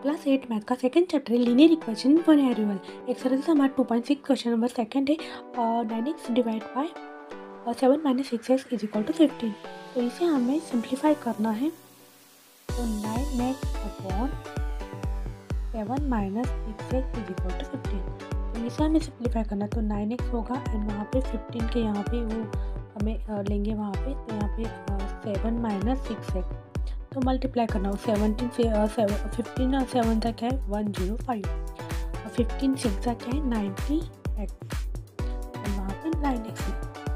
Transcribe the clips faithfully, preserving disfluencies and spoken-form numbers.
Class eight math का second chapter है linear equation for variable. Exercise हमारा two point six question number second है nine x divide by seven minus six x is equal to fifteen. तो इसे हमें simplify करना है। तो nine x upon seven minus six x is equal to fifteen. तो इसे हमें सिंप्लीफाई करना है। तो नाइन एक्स होगा एंड वहाँ पे फिफ्टीन के यहाँ पे वो हमें uh, लेंगे वहाँ पे। तो यहाँ पे सेवन माइनस सिक्स एक्स तो मल्टीप्लाई करना हो। सेवनटीन से सेवन फिफ्टीन और सेवन तक है वन जीरो फाइव और फिफ्टीन सिक्स तक है नाइन्टी एक्स और वहाँ पे नाइन एक्स।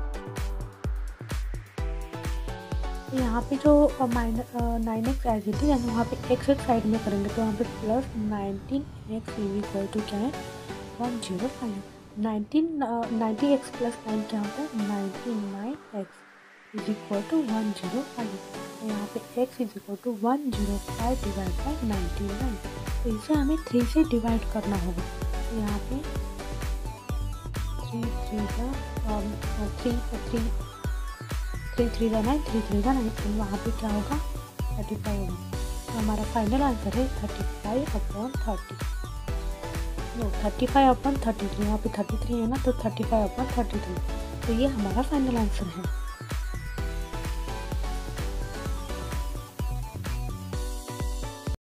तो यहाँ पे जो minus nine x as it is यानी वहाँ पे एक्स एक साइड में करेंगे तो यहाँ पे plus nineteen x is equal to क्या है one zero five. Nineteen ninety x plus nine क्या होता है ninety nine x is equal to one zero five. तो यहाँ पे x is equal to one zero five divide by ninety nine. तो इसे हमें थ्री से डिवाइड करना होगा। तो यहाँ पे थ्री थ्री का थ्री थ्री थ्री थ्री का नाइन थ्री थ्री का नाइन तो वहाँ पे क्या होगा थर्टी फाइव होगा। तो हमारा फाइनल आंसर है thirty five upon thirty no thirty five upon thirty three. यहाँ पे थर्टी थ्री है ना तो thirty five upon thirty three. तो ये हमारा फाइनल आंसर है।